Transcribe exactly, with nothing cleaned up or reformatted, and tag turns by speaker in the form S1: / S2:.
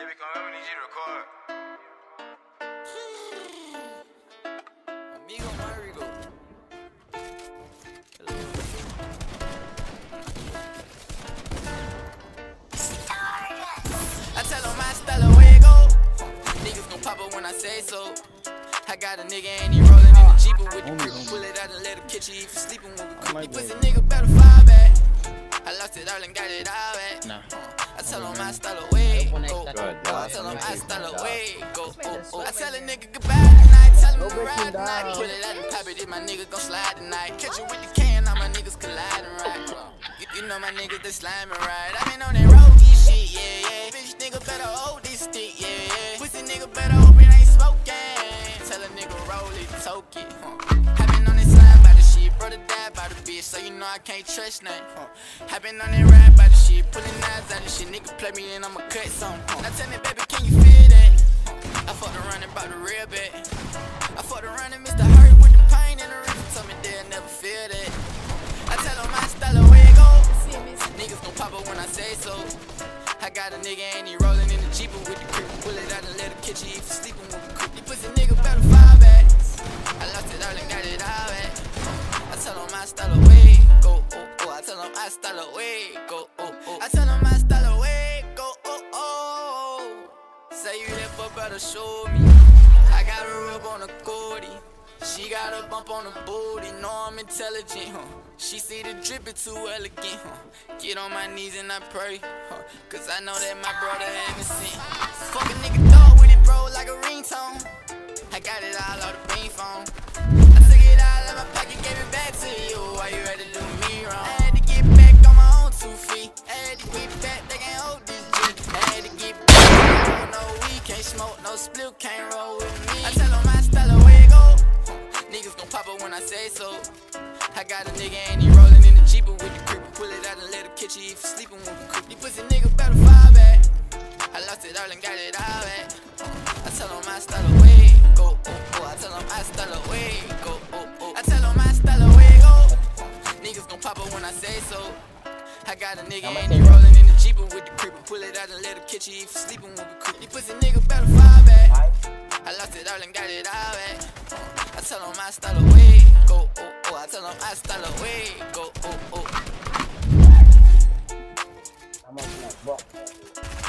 S1: Baby, come here, we need you to record.
S2: Amigo Marigo. I tell them my style of way it go. Niggas gon' pop up when I say so. I got a nigga and he rollin' in the Jeep with the creep. Pull it out and let him catch you if you sleepin' when we creep. You pussy nigga better fall back. I lost it all and got it all back. Nah. I tell him my style of way it go. I tell him my style of way it go. I tell a nigga goodbye tonight. Tell him to ride tonight. Pull it out and pop it if my nigga gon' slide tonight. Catch you with the can, all my niggas colliding right. You, you know my niggas they sliming right. I been on that road shit, yeah, yeah. Bitch nigga better hold this stick, yeah, yeah. Pussy nigga better hope it ain't smoking. Tell a nigga roll it, toke it, huh. I been on this slime by the shit, brother died by the bitch, so you know I can't trust nothing, huh. I been on that ride by the shit, pulling knives out of shit, nigga play me and I'ma cut some, huh. Now tell me baby, can you feel that? Huh. I fucked around and bought the real bad. I fucked around and missed the hurt with the pain and the river, told me they'll never feel that. I tell them my style of way it go. Niggas gon' pop up when I say so. I got a nigga and he rollin' in the Jeep with the creep. Pull it out and let him catch you if you sleepin' when we creep. You pussy nigga better fall back. I lost it all and got it all back. I tell him my style of way it go. Oh, oh. I tell him my style of way it go. Oh, oh. I tell him my style of way it go. Oh, oh. Say you that but better show me. I got a rub on the Gordy. She got a bump on the booty, know I'm intelligent, huh? She see the drip, it too elegant, huh? Get on my knees and I pray, huh? Cause I know that my brother haven't seen. Fuck a nigga dog with it, bro, like a ringtone. I got it all out the beam phone. I took it all out my pocket, gave it back to you. Why you had to do me wrong? I had to get back on my own two feet. I had to get back, they can't hold this G. I had to get back, no weed, can't smoke, no split, can't roll with me. I tell them my style of way it go. Niggas gon' pop up when I say so. I got a nigga and he rollin' in the Jeep with the creep. Pull it out and let him catch you if you sleepin' when we creep. You pussy nigga better fall back. I lost it all and got it all back. I tell him my style of way it go. Oh, oh. I tell him my style of way it go. Oh, oh. I tell him my style of way it go. Niggas gon' pop up when I say so. I got a nigga and he rollin' in the Jeep with the creep. Pull it out and let him catch you if you sleepin' when we creep. You pussy nigga better fall back. I lost it all and got it all back. I tell them my style of way it go. Oh, oh. I tell them my style of way it go. Oh, oh.